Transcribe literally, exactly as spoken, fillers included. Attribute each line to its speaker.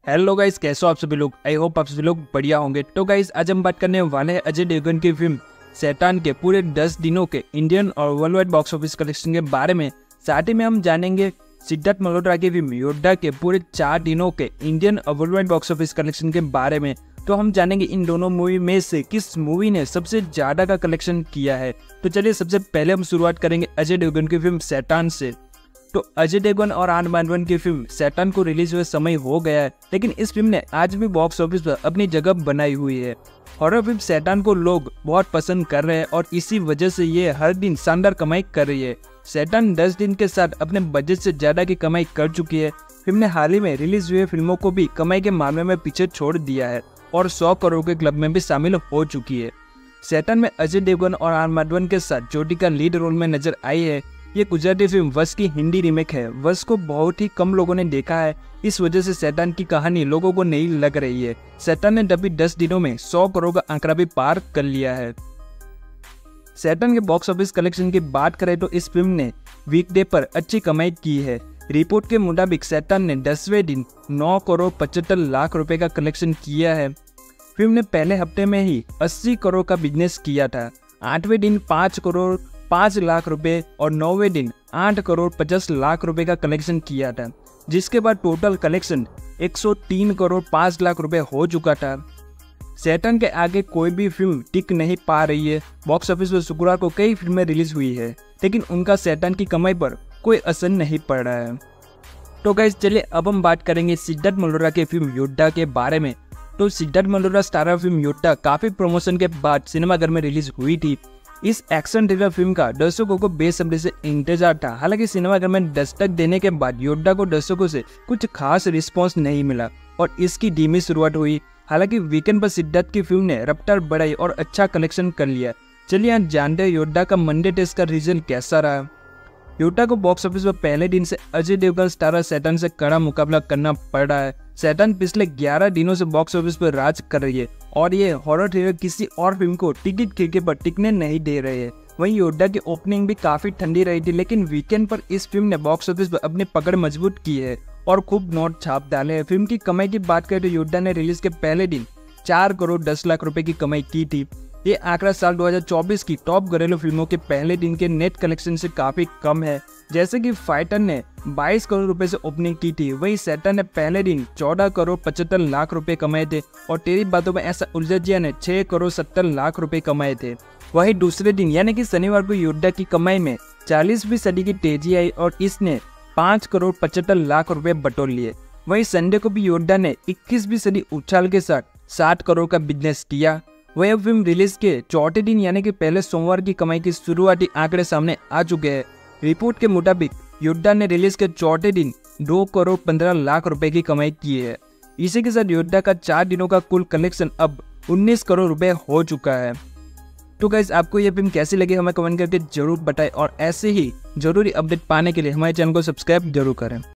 Speaker 1: Hello guys, कैसे हो आप सभी लोग। आई होप आप सभी लोग बढ़िया होंगे। तो गाइस, आज हम बात करने वाले हैं अजय देवगन की फिल्म शैतान के पूरे दस दिनों के इंडियन और world wide box office collection के बारे में। साथ ही में हम जानेंगे सिद्धार्थ मल्होत्रा की फिल्म योद्धा के पूरे चार दिनों के इंडियन और world wide box office collection के बारे में। तो हम जानेंगे इन दोनों मूवी में से किस मूवी ने सबसे ज्यादा का कलेक्शन किया है। तो चलिए, सबसे पहले हम शुरुआत करेंगे अजय देवगन की फिल्म शैतान से। तो अजय देवगन और आनंद माधवन की फिल्म शैतान को रिलीज हुए समय हो गया है, लेकिन इस फिल्म ने आज भी बॉक्स ऑफिस पर अपनी जगह बनाई हुई है। हॉरर फिल्म शैतान को लोग बहुत पसंद कर रहे हैं और इसी वजह से ये हर दिन शानदार कमाई कर रही है। शैतान दस दिन के साथ अपने बजट से ज्यादा की कमाई कर चुकी है। फिल्म ने हाल ही में रिलीज हुए फिल्मों को भी कमाई के मामले में पीछे छोड़ दिया है और सौ करोड़ के क्लब में भी शामिल हो चुकी है। शैतान में अजय देवगन और आनंद माधवन के साथ जोड़ी का लीड रोल में नजर आई है। ये गुजराती फिल्म वश की हिंदी रीमेक है। वश को बहुत ही कम लोगों ने देखा है, इस वजह से शैतान की कहानी लोगों को नई लग रही है। शैतान ने अभी दस दिनों में सौ करोड़ का आंकड़ा भी पार कर लिया है। शैतान के बॉक्स ऑफिस कलेक्शन की बात करें तो इस फिल्म ने वीकडे पर अच्छी कमाई की है। रिपोर्ट के मुताबिक शैतान ने दसवें दिन नौ करोड़ पचहत्तर लाख रुपए का कलेक्शन किया है। फिल्म ने पहले हफ्ते में ही अस्सी करोड़ का बिजनेस किया था। आठवें दिन पाँच करोड़ पाँच लाख रुपए और नौवें दिन आठ करोड़ पचास लाख रुपए का कलेक्शन किया था, जिसके बाद टोटल कलेक्शन एक सौ तीन करोड़ पाँच लाख रुपए हो चुका था। शैतान के आगे कोई भी फिल्म टिक नहीं पा रही है। बॉक्स ऑफिस पर शुक्रवार को कई फिल्में रिलीज हुई है, लेकिन उनका शैतान की कमाई पर कोई असर नहीं पड़ रहा है। तो गाइस, चलिए अब हम बात करेंगे सिद्धार्थ मल्होत्रा की फिल्म योद्धा के बारे में। तो सिद्धार्थ मल्होत्रा स्टारर फिल्म योद्धा काफी प्रमोशन के बाद सिनेमाघर में रिलीज हुई थी। इस एक्शन थ्रिलर फिल्म का दर्शकों को बेसब्री से इंतजार था। हालांकि सिनेमाघर में दस्तक देने के बाद योद्धा को दर्शकों से कुछ खास रिस्पांस नहीं मिला और इसकी धीमी शुरुआत हुई। हालांकि वीकेंड पर सिद्धार्थ की फिल्म ने रफ्तार बढ़ाई और अच्छा कलेक्शन कर लिया। चलिए आज जानते हैं योद्धा का मंडे टेस्ट का रिजल्ट कैसा रहा। योद्धा को बॉक्स ऑफिस पर पहले दिन से अजय देवगन स्टारर शैतान से कड़ा मुकाबला करना पड़ रहा है। शैतान पिछले ग्यारह दिनों से बॉक्स ऑफिस पर राज कर रही है और ये हॉरर थ्रिलर किसी और फिल्म को टिकट खिड़की पर टिकने नहीं दे रहे हैं। वहीं योद्धा की ओपनिंग भी काफी ठंडी रही थी, लेकिन वीकेंड पर इस फिल्म ने बॉक्स ऑफिस पर अपनी पकड़ मजबूत की है और खूब नोट छाप डाले हैं। फिल्म की कमाई की बात करें तो योद्धा ने रिलीज के पहले दिन चार करोड़ दस लाख रुपए की कमाई की थी। ये आंकड़ा साल दो हज़ार चौबीस की टॉप घरेलू फिल्मों के पहले दिन के नेट कलेक्शन से काफी कम है। जैसे कि फाइटर ने बाईस करोड़ रुपए से ओपनिंग की थी, वहीं शैतान ने पहले दिन चौदह करोड़ पचहत्तर लाख रुपए कमाए थे और तेरी बातों में ऐसा उलझिया ने छह करोड़ सत्तर लाख रुपए कमाए थे। वहीं दूसरे दिन यानी कि शनिवार को योद्धा की कमाई में चालीसवीं सदी की तेजी आई और इसने पाँच करोड़ पचहत्तर लाख रुपए बटोर लिए। वहीं संडे को भी योद्धा ने इक्कीसवीं सदी उछाल के साथ साठ करोड़ का बिजनेस किया। वह फिल्म रिलीज के चौथे दिन यानी कि पहले सोमवार की कमाई की शुरुआती आंकड़े सामने आ चुके हैं। रिपोर्ट के मुताबिक योद्धा ने रिलीज के चौथे दिन दो करोड़ पंद्रह लाख रुपए की कमाई की है। इसी के साथ योद्धा का चार दिनों का कुल कलेक्शन अब उन्नीस करोड़ रुपए हो चुका है। तो गाइस, आपको यह फिल्म कैसी लगी हमें कमेंट करके जरूर बताएं और ऐसे ही जरूरी अपडेट पाने के लिए हमारे चैनल को सब्सक्राइब जरूर करें।